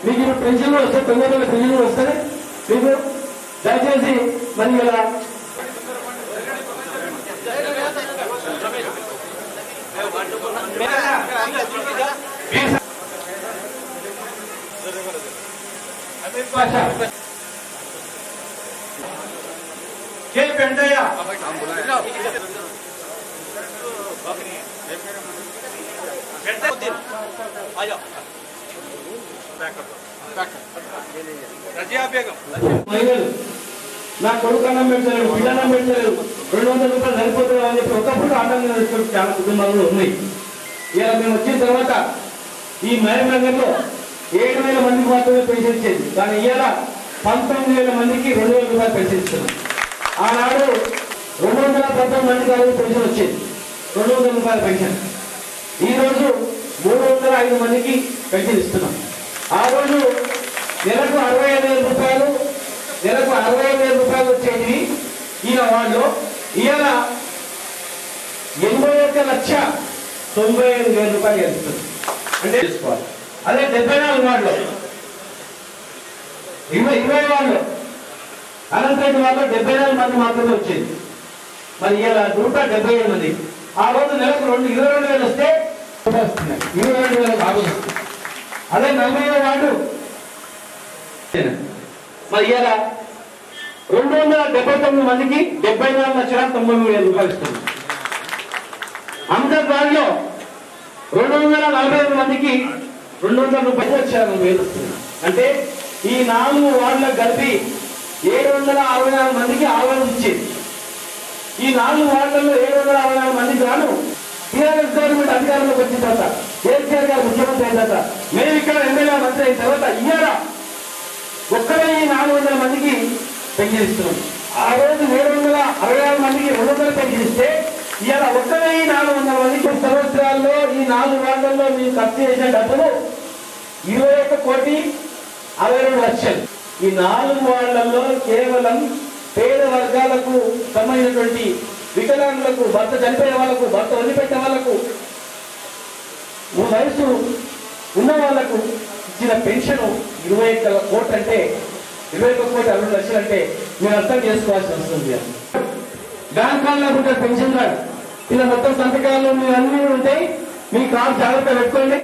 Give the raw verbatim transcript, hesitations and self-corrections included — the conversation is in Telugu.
మీకు ఇప్పుడు పెన్షన్ కూడా వస్తాయి, తొమ్మిది వందల పెన్షన్ కూడా వస్తుంది మీకు. దయచేసి మరి ఇలా के पेंटया మహిళలు నా కొడుకు అన్నం పెట్టలేదు, బిడ్డ అన్నం పెట్టలేదు, రెండు వందల రూపాయలు సరిపోతుంది అని చెప్పి ఒకప్పుడు ఆటంకం తీసుకొని చాలా కుటుంబాలు ఉన్నాయి. ఇలా మేము వచ్చిన తర్వాత ఈ మహబూబ్నగర్లో ఏడు వేల మందికి మాత్రమే పెన్షన్ ఇచ్చేది, కానీ ఇవాళ పంతొమ్మిది వేల మందికి రెండు వేల రూపాయలు పెన్షన్ ఇస్తున్నాం. ఆనాడు రెండు వందల పంతొమ్మిది మందికి ఆ రోజు పెన్షన్ వచ్చేది, రెండు వందల రూపాయల పెన్షన్. ఈరోజు మూడు వందల ఐదు మందికి పెన్షన్ ఇస్తున్నాం. ఆ రోజు నెలకు అరవై ఐదు వేల రూపాయలు నెలకు అరవై ఐదు వేల రూపాయలు వచ్చేది ఈయన వాళ్ళు. ఇవాళ ఎనభై ఒక్క లక్ష తొంభై ఐదు వేల రూపాయలు ఇస్తుంది అంటే తీసుకోవాలి. అదే డెబ్బై నాలుగు వాళ్ళు ఇరవై ఇరవై వాళ్ళు అనంతరెడ్డి వాళ్ళు డెబ్బై నాలుగు మంది మాత్రమే వచ్చేది. మరి ఇలా నూట డెబ్బై ఏడు మంది. ఆ రోజు నెలకు రెండు ఇరవై రెండు వేలు వస్తే వస్తున్నాయి, ఇరవై రెండు వేల లాభం వస్తుంది. అదే నలభై వాడు మరి ఇలా రెండు వందల డెబ్బై తొమ్మిది మందికి డెబ్బై నాలుగు లక్షల తొంభై మూడు వేల రూపాయలు ఇస్తుంది. అమృతబాద్లో రెండు వందల నలభై ఐదు మందికి రెండు వందల రూపాయలు వచ్చారు వేలు వస్తుంది. అంటే ఈ నాలుగు వార్డులకు కలిపి ఏడు వందల అరవై నాలుగు మందికి ఆహ్వానం ఇచ్చేది. ఈ నాలుగు వార్డులలో ఏడు వందల అరవై నాలుగు మందికి గాను టీఆర్ఎస్ గవర్నమెంట్ అధికారంలోకి వచ్చిన తర్వాత, కేసీఆర్ గారు ముఖ్యమంత్రి అయిన తర్వాత, మేము ఇక్కడ ఎమ్మెల్యే మంత్రి అయిన తర్వాత ఇయ్యాల ఒక్కడే ఈ నాలుగు వందల మందికి పెన్షన్ ఇస్తున్నాం. ఆ రోజు ఏడు వందల అరవై ఆరు మందికి రెండు వందల పెన్షన్ ఇస్తే ఇవాళ ఒక్కడే ఈ నాలుగు వందల మందికి సంవత్సరాల్లో ఈ నాలుగు వార్డుల్లో మేము ఖర్చు చేసిన డబ్బులు ఇరవై ఒక్క కోటి అరవై రెండు లక్షలు. ఈ నాలుగు వార్డులలో కేవలం పేద వర్గాలకు సంబంధించినటువంటి వికలాంగులకు, భర్త చనిపోయే వాళ్లకు, భర్త వదిలిపెట్టే వాళ్లకు, వయసు ఉన్న వాళ్లకు ఇచ్చిన పెన్షన్ ఇరవై ఒక్క కోట్లు అంటే ఇరవై ఒక్క కోటి అరవై లక్షలు అంటే మీరు అర్థం చేసుకోవాల్సి వస్తుంది. బ్యాంక్ కార్డులో ఉంటే పెన్షన్ కార్డు ఇలా మొత్తం సంతకాలు మీరు అన్ని ఉంటాయి. మీ కార్డు జాగ్రత్త పెట్టుకోండి.